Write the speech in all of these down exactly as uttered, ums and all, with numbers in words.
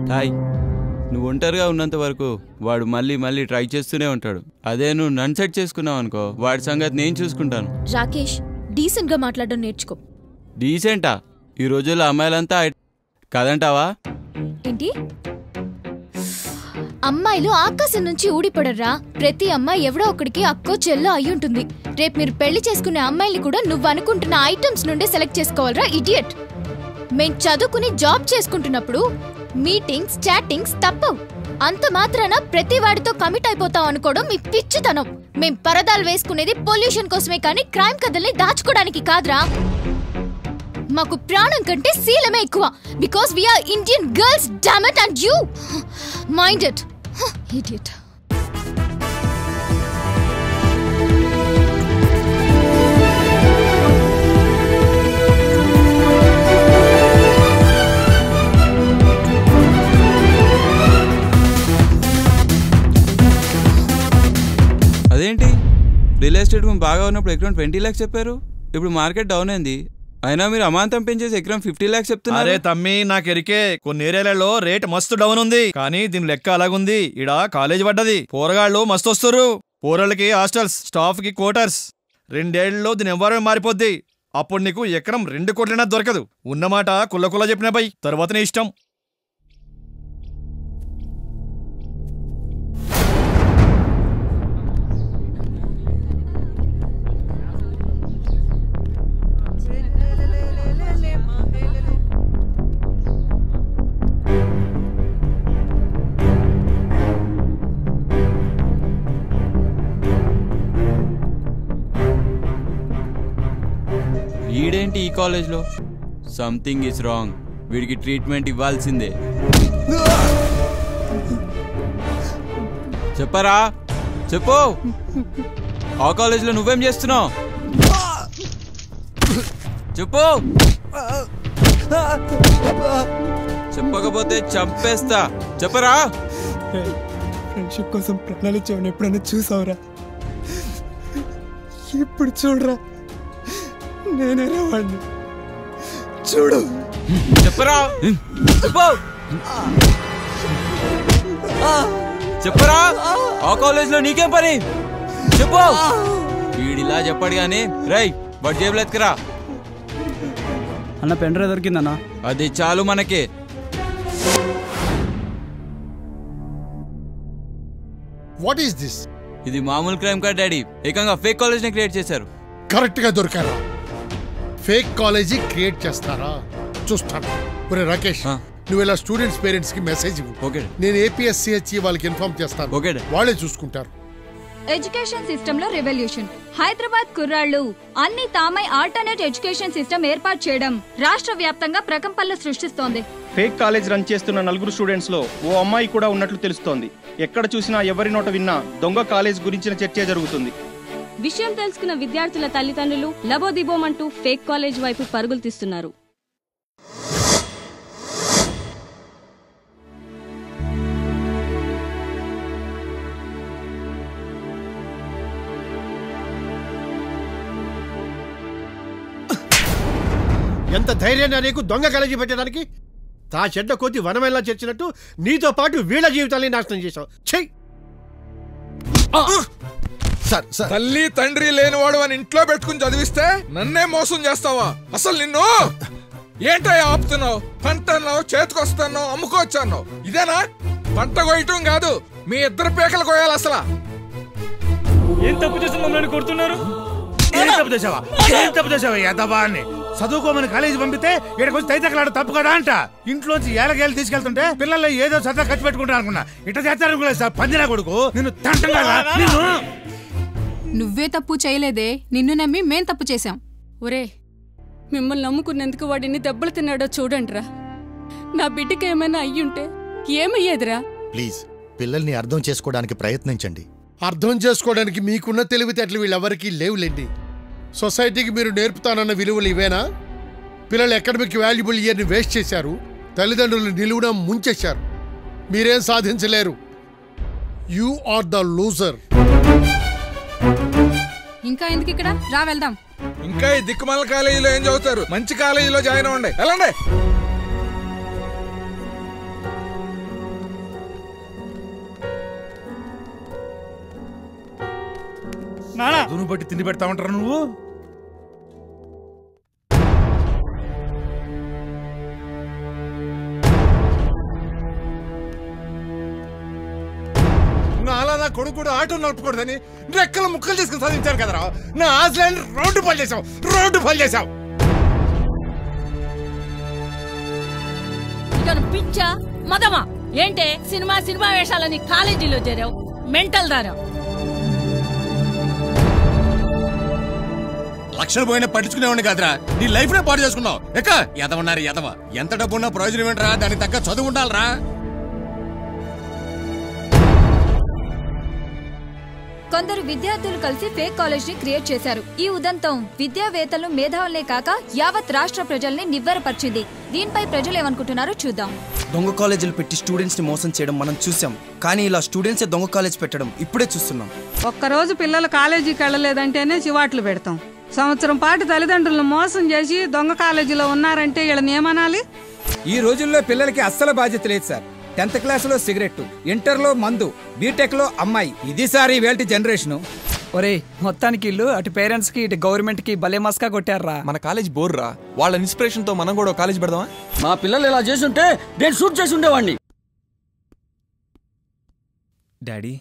Hi, నువ్వు ఒంటరిగా ఉన్నంత వరకు వాడు మళ్ళీ మళ్ళీ ట్రై చేస్తూనే ఉంటాడు. అదే నువ్వు నన్ను సెట్ చేసుకున్నావు అనుకో, వాడి సంగతి నేను చూసుకుంటాను. రాకేష్, డీసెంట్ గా మాట్లాడడం నేర్చుకో. డీసెంటా? ఈ రోజుల్లో అమ్మాయిలంతా కాదంటావా? ఏంటి? అమ్మాయిలు ఆకాశం నుంచి ఊడిపడరా. ప్రతి అమ్మాయి ఎవడో ఒకడికి అక్కో చెల్లో అయి ఉంటుంది. రేపు మీరు పెళ్లి చేసుకునే అమ్మాయిని కూడా నువ్వు అనుకుంటున్న ఐటమ్స్ నుండే సెలెక్ట్ చేసుకోవాలరా ఇడియట్. మేం చదువుకుని జాబ్ చేసుకుంటున్నప్పుడు మీటింగ్స్ చాటింగ్స్ తప్పవు. అంత మాత్రాన ప్రతి వాడితో కమిట్ అయిపోతాం అనుకోవడం మీ పిచ్చితనం. మేం పరదాలు వేసుకునేది పొల్యూషన్ కోసమే కానీ క్రైమ్ కథల్ని దాచుకోవడానికి కాదురా. మాకు ప్రాణం కంటే శీలమే ఎక్కువ. Because we are Indian girls, damn it, and you mind it idiot. అదేంటి, రియల్ ఎస్టేట్ బాగా ఉన్నప్పుడు ఎకరం ట్వంటీ ల్యాక్స్ చెప్పారు, ఇప్పుడు మార్కెట్ డౌన్ అయింది. అయినా మీరు అమాంతం పెంచేసి ఎకరం ఫిఫ్టీ ల్యాక్స్ చెప్తున్నారు. అరే తమ్మి, నాకెరికే కొన్ని ఏరియాలలో రేట్ మస్తు డౌన్ ఉంది, కానీ దీని లెక్క అలాగుంది. ఇడా కాలేజ్ పడ్డది, పోరగాళ్ళు మస్తు వస్తురు. పోరళ్ళకి హాస్టల్స్, స్టాఫ్ కి క్వార్టర్స్. రెండేళ్లలో దీని ఎన్వైరన్మెంట్ మారిపోద్ది. అప్పుడు నీకు ఎకరం రెండు కోట్లైనా దొరకదు. ఉన్నమాట కుల్ల కుల్ల చెప్పిన పై తర్వాతనే ఇష్టం. వీడేంటి ఈ కాలేజ్లో? Something is wrong. వీడికి ట్రీట్మెంట్ ఇవ్వాల్సిందే. చెప్పరా, చెప్పు. ఆ కాలేజ్లో నువ్వేం చేస్తున్నావు? చెప్పు. చెప్పకపోతే చంపేస్తా. చెప్పరా. ఫ్రెండ్షిప్ కోసం ప్రాణాలు ఇచ్చేవాడిని ఎప్పుడైనా చూసావురా? ఇప్పుడు చూడరా, నేనేనా వాడిని. చూడు. చెప్పరా. చెప్పు. చెప్పరా. ఆ కాలేజ్లో నీకేం పని? చెప్పు. వీడిలా చెప్పాడు గాని రై వాడి జేబులు ఎత్తుకురా. అన్న పెండ్ర దొరికిందన్నా. అది చాలు మనకి. What is this? ఇది మామూలు క్రైమ్ కాదు డాడీ, ఏకంగా ఫేక్ కాలేజ్ ని క్రియేట్ చేశారు. కరెక్ట్ గా దొరికారా? ఫేక్ కాలేజీ క్రియేట్ చేస్తారా? చూస్తాను. ఒరే రాకేష్, నువ్వు ఇలా స్టూడెంట్స్ పేరెంట్స్ కి మెసేజ్ ఇవ్వు. ఓకే. నేను ఏపీఎస్సీహెచ్ వాళ్ళకి ఇన్ఫార్మ్ చేస్తాను. ఓకే. వాళ్ళే చూసుకుంటారు. ఎడ్యుకేషన్ సిస్టమ్ లో రెవల్యూషన్. హైదరాబాద్ కుర్రాళ్ళు అన్ని తామై ఆల్టర్నేట్ ఎడ్యుకేషన్ సిస్టమ్ ఏర్పాటు చేయడం రాష్ట్ర వ్యాప్తంగా ప్రకంపనలు సృష్టిస్తోంది. ఫేక్ కాలేజ్ రన్ చేస్తున్న నలుగురు స్టూడెంట్స్ లో ఓ అమ్మాయి కూడా ఉన్నట్లు తెలుస్తోంది. ఎక్కడ చూసినా ఎవరి నోట విన్నా దొంగ కాలేజ్ గురించిన చర్చ జరుగుతుంది. విషయం తెలుసుకున్న విద్యార్థుల తల్లిదండ్రులు లబోదిబోమంటూ ఫేక్ కాలేజ్ వైపు పరుగులు తీస్తున్నారు. ఎంత ధైర్యాన్ని నీకు దొంగ కాలేజీ పెట్టడానికి? తా చెడ్డ కొద్ది వనమేలా చేర్చినట్టు నీతో పాటు వీళ్ళ జీవితాన్ని నాశనం చేశావు. చెయ్యి. తల్లి తండ్రి లేనివాడు అని ఇంట్లో పెట్టుకుని చదివిస్తే నన్నే మోసం చేస్తావా? అసలు నిన్ను ఏంటో ఆపుతున్నావు? పంట అన్నావు, చేతికొస్తాను, అమ్ముకోవచ్చాను. ఇదేనా పంట కొయ్యటం? కాదు, మీ ఇద్దరు పేకలు కొయ్యాలి. అసలు ఏం తప్పు చేసి మమ్మల్ని కొడుతున్నారు? ఏం తప్పు చేసావా? ఏం తప్పు చేసావా? యదవా అని చదువుకోమని కాలేజీ పంపితే ఇక్కడికి వచ్చి తైతకలాడ తప్పు కదా అంట. ఇంట్లోంచి ఏళ్ళకేళ్ళు తీసుకెళ్తుంటే పిల్లలు ఏదో సరదా ఖర్చు పెట్టుకుంటారు అనుకున్నా. ఇట్లా చేస్తారనుకోలేదు సార్. పందిరా కొడుకు, నిన్ను తంటం కదా. నిన్ను నువ్వే తప్పు చేయలేదే, నిన్ను నమ్మి మేం తప్పు చేశాం. ఒరే, మిమ్మల్ని నమ్ముకున్నందుకు వాడిని దెబ్బలు తిన్నాడో చూడండిరా. నా బిడ్డకి ఏమైనా అయ్యుంటే ఏమయ్యేదిరా? ప్లీజ్ పిల్లల్ని అర్థం చేసుకోవడానికి ప్రయత్నించండి. అర్థం చేసుకోవడానికి మీకున్న తెలివితేటలు వీళ్ళెవరికీ లేవులేండి. సొసైటీకి మీరు నేర్పుతానన్న విలువలు ఇవేనా? పిల్లలు అకాడమిక్ వాల్యుబుల్ ఇయర్ని వేస్ట్ చేశారు, తల్లిదండ్రులు నిలువున ముంచేశారు. మీరేం సాధించలేరు. You are the loser. ఇంకా ఎందుకు ఇక్కడ? రా వెళ్దాం. ఇంకా ఈ దిక్కుమాల కాలేజీలో ఏం చదువుతారు? మంచి కాలేజీలో జాయిన్ అవ్వండి. వెళ్ళండి. చదువును బట్టి తిండి పెడతా ఉంటారా నువ్వు? నాలా నా కొడుకు కూడా ఆటో నడపకూడదని రెక్కల ముక్కలు తీసుకుని సాధించాను కదరా. నా ఆశలని రోడ్డు పాలు చేసావు, రోడ్డు పాలు చేసావు. పిచ్చా మదమా ఏంటే సినిమా సినిమా వేషాలని కాలేజీలో చేరావు? మెంటల్ దారా. లక్షలు పోయినా పట్టించుకునేవాడిని కాదురా, నీ లైఫ్ నే పాడు చేసుకున్నావు. ఎక్క ఎదవన్నారు ఎదవ. ఎంత డబ్బు ఉన్నా ప్రయోజనం ఏంటరా? దానికి తగ్గ చదువు ఉండాలరా. కొందరు విద్యార్థులు కలిసి ఫేక్ కాలేజ్ ని క్రియేట్ చేశారు. ఈ ఉదంతం విద్యావేత్తలు మేధావులే కాక యావత్ రాష్ట్ర ప్రజల్ని నివ్వెరపరిచింది. దీనిపై ప్రజలు ఏమనుకుంటున్నారో చూద్దాం. దొంగ కాలేజీలు పెట్టి స్టూడెంట్స్ ని మోసం చేయడం మనం చూసాం, కానీ ఇలా స్టూడెంట్స్ దొంగ కాలేజ్ పెట్టడం ఇప్పుడే చూస్తున్నాం. ఒక్కరోజు పిల్లలు కాలేజీకి వెళ్ళలేదంటేనే చివాట్లు పెడతాం. సంవత్సరం పాటు తల్లిదండ్రులను మోసం చేసి దొంగ కాలేజీలో ఉన్నారంటే వీళ్ళని ఏమనాలి? ఈ రోజుల్లో పిల్లలకి అస్సలు బాధ్యత లేదు సార్. టెన్త్ క్లాస్ లో సిగరెట్, ఇంటర్ లో మందు, బీటెక్ లో అమ్మాయి. ఇది సార్ ఈవేళ జనరేషన్. ఒరే మొత్తానికి ఇల్లు అటు పేరెంట్స్ కి ఇటు గవర్నమెంట్ కి భలే మస్కా కొట్టారా. మన కాలేజ్ బోర్ రా. వాళ్ళ ఇన్స్పిరేషన్ తో మనం కూడా కాలేజ్ పెడదామా? మా పిల్లలు ఇలా చేసుంటే నేను షూట్ చేసి ఉండేవాడిని. డాడీ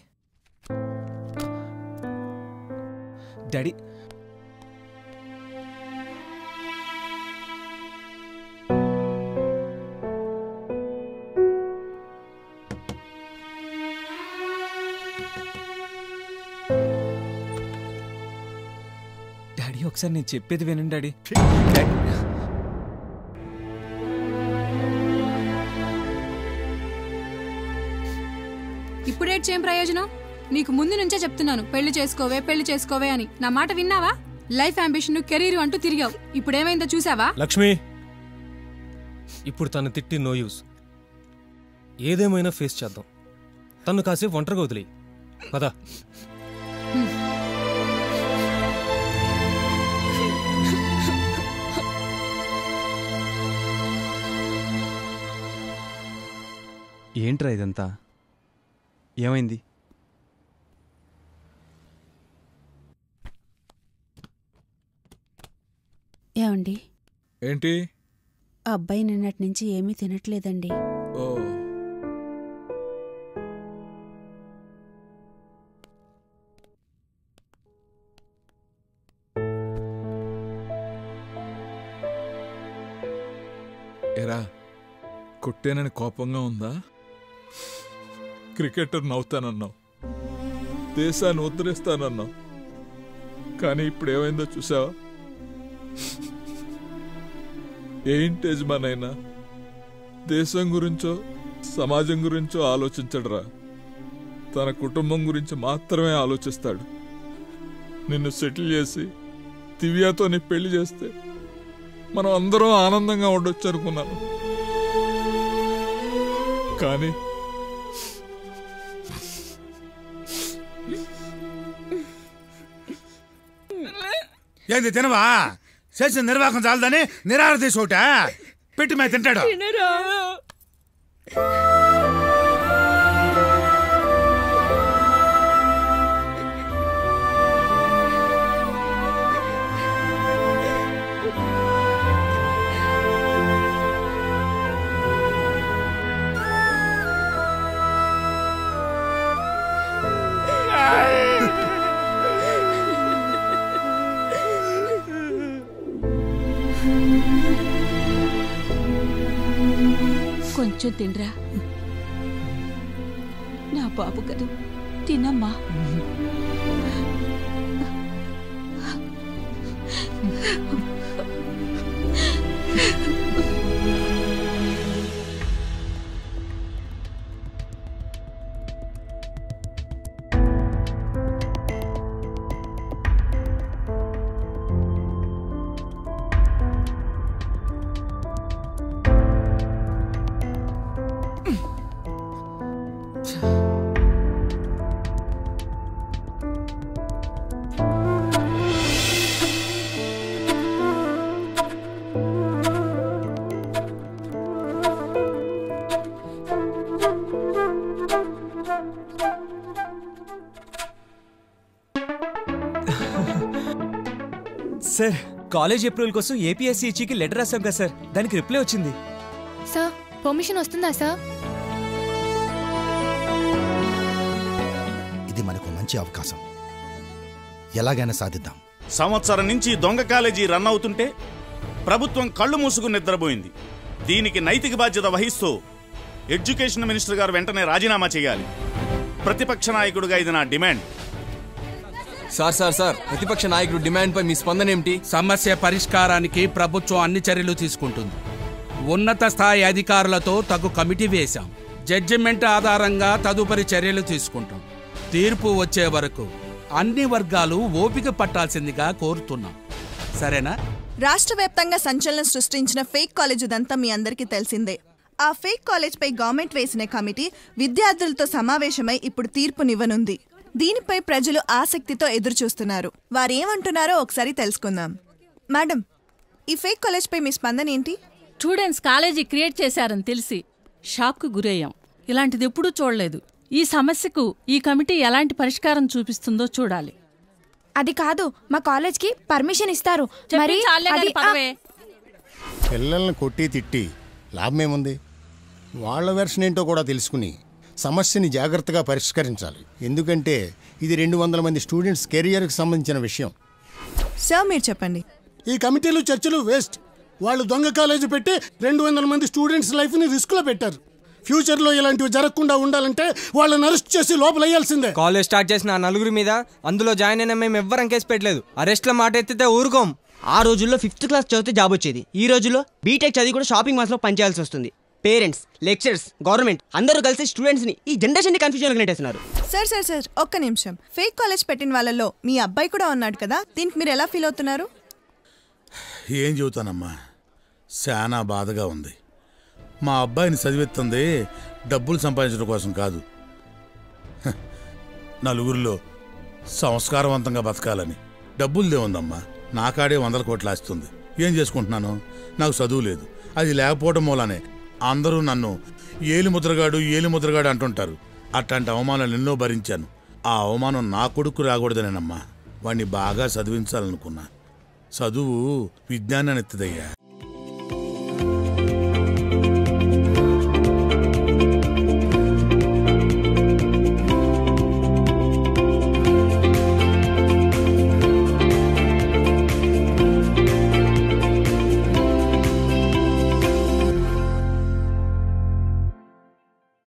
డాడీ డాడీ ఒకసారి నేను చెప్పేది వినండి డాడీ. ఇప్పుడేం ప్రయోజనం? నీకు ముందు నుంచే చెప్తున్నాను పెళ్లి చేసుకోవే పెళ్లి చేసుకోవే అని. నా మాట విన్నావా? లైఫ్ అంబిషన్ కెరీర్ అంటూ తిరిగావు. ఇప్పుడేమైందో చూసావా? లక్ష్మి, ఇప్పుడు తను తిట్టి నో యూస్. ఏదేమైనా ఫేస్ చేద్దాం. తను కాసేపు ఒంటరిగా వదిలి పదా. ఏంట్రా ఇదంతా? ఏమైంది? ఏమండి? ఏంటి? ఆ అబ్బాయి నిన్నటి నుంచి ఏమీ తినట్లేదండి. ఓ ఎరా, కొట్టేనని కోపంగా ఉందా? క్రికెటర్ నవ్వుతానన్నావు, దేశాన్ని ఉద్ధరిస్తానన్నావు, కానీ ఇప్పుడు ఏమైందో చూసావా? ఏంటి యజమానైనా దేశం గురించో సమాజం గురించో ఆలోచించడురా. తన కుటుంబం గురించి మాత్రమే ఆలోచిస్తాడు. నిన్ను సెటిల్ చేసి దివ్యాతో నీ పెళ్లి చేస్తే మనం అందరం ఆనందంగా ఉండొచ్చు అనుకున్నాను, కానీ ఏంది తినవా? చేసిన నిర్వాహకం చాలదని నిరాహార తీసుకోట పెట్టి మే తింటాడు. కొంచెం తినరా నా బాబు కదూ, తినమ్మా. సార్ కాలేజ్ అప్రూవల్ కోసం ఏపీఎస్సీకి లెటర్ రాసాం కదా సార్, దానికి రిప్లై వచ్చింది. సార్ పర్మిషన్ వస్తుందా సార్? ఇది మనకు మంచి అవకాశం, ఎలాగైనా సాధిద్దాం. సంవత్సరం నుంచి దొంగ కాలేజీ రన్ అవుతుంటే ప్రభుత్వం కళ్ళు మూసుకుని నిద్రపోయింది. దీనికి నైతిక బాధ్యత వహిస్తూ ఎడ్యుకేషన్ మినిస్టర్ గారు వెంటనే రాజీనామా చేయాలి. ప్రతిపక్ష నాయకుడిగా ఇది నా డిమాండ్. సార్ సార్ సార్ ప్రతిపక్ష నాయకుడు డిమాండ్ పై మీ స్పందన ఏమిటి? సమస్య పరిష్కారానికి ప్రభుత్వం అన్ని చర్యలు తీసుకుంటుంది. ఉన్నత స్థాయి అధికారులతో తగు కమిటీ వేశాం. జడ్జిమెంట్ ఆధారంగా తదుపరి చర్యలు తీసుకుంటాం. తీర్పు వచ్చే వరకు అన్ని వర్గాలు ఓపిక పట్టాల్సిందిగా కోరుతున్నాం. సరేనా? రాష్ట్ర వ్యాప్తంగా సంచలనం సృష్టించిన ఫేక్ కాలేజ్ ఇదంతా మీ అందరికీ తెలిసిందే. ఆ ఫేక్ కాలేజ్ పై గవర్నమెంట్ వేసిన కమిటీ విద్యార్థులతో సమావేశమై ఇప్పుడు తీర్పునివ్వనుంది. దీనిపై ప్రజలు ఆసక్తితో ఎదురుచూస్తున్నారు. వారేమంటున్నారో ఒకసారి తెలుసుకుందాం. మేడం, ఈ ఫేక్ కాలేజ్ పై మీ స్పందన ఏంటి? స్టూడెంట్స్ కాలేజీ క్రియేట్ చేశారని తెలిసి షాక్కు గురయ్యాం. ఇలాంటిది ఎప్పుడూ చూడలేదు. ఈ సమస్యకు ఈ కమిటీ ఎలాంటి పరిష్కారం చూపిస్తుందో చూడాలి. అది కాదు, మా కాలేజ్కి పర్మిషన్ ఇస్తారు. మరి అది పిల్లల్ని కొట్టి తిట్టి లాభమేముంది? వాళ్ళ వెర్షన్ ఏంటో కూడా తెలుసుకుని సమస్యని జాగ్రత్తగా పరిష్కరించాలి. ఎందుకంటే ఇది రెండు వందల మంది స్టూడెంట్స్ కెరియర్కి సంబంధించిన విషయం. సార్ మీరు చెప్పండి. ఈ కమిటీలు చర్చలు వేస్ట్. వాళ్ళు దొంగ కాలేజీ పెట్టి రెండు వందల మంది స్టూడెంట్స్ లైఫ్ని రిస్క్లో పెట్టారు. ఫ్యూచర్లో ఇలాంటివి జరగకుండా ఉండాలంటే వాళ్ళని అరెస్ట్ చేసి లోపలయ్యాల్సిందే. కాలేజ్ స్టార్ట్ చేసిన ఆ నలుగురి మీద అందులో జాయిన్ అయిన మేము ఎవ్వరం కేసు పెట్టలేదు. అరెస్ట్ల మాట ఎత్తితే ఊరుకోం. ఆ రోజుల్లో ఫిఫ్త్ క్లాస్ చదివితే జాబ్ వచ్చేది. ఈ రోజుల్లో బీటెక్ చదివి కూడా షాపింగ్ మాల్స్ లో పనిచేయాల్సి వస్తుంది. పేరెంట్స్, లెక్చరర్స్, గవర్నమెంట్ అందరూ కలిసి స్టూడెంట్స్ ని ఈ జనరేషన్ ని కన్ఫ్యూజన్ నెట్టేస్తున్నారు. సార్ సార్ సార్ ఒక్క నిమిషం. ఫేక్ కాలేజ్ పెట్టిన వాళ్ళలో మీ అబ్బాయి కూడా ఉన్నాడు కదా, దీనికి మీరు ఎలా ఫీల్ అవుతున్నారు? ఏం చెబుతానమ్మా, చాలా బాధగా ఉంది. మా అబ్బాయిని చదివెత్తుంది డబ్బులు సంపాదించడం కోసం కాదు, నలుగురిలో సంస్కారవంతంగా బతకాలని. డబ్బులదే ఉందమ్మా, నా కాడే వందల కోట్లు ఆస్తుంది. ఏం చేసుకుంటున్నాను? నాకు చదువు లేదు. అది లేకపోవడం మూలానే అందరూ నన్ను ఏలి ముద్రగాడు ఏలి ముద్రగాడు అంటుంటారు. అట్లాంటి అవమానాలు ఎన్నో భరించాను. ఆ అవమానం నా కొడుకు రాకూడదనేనమ్మా వాణ్ణి బాగా చదివించాలనుకున్నా. చదువు విజ్ఞానాన్ని ఎత్తుదయ్యా.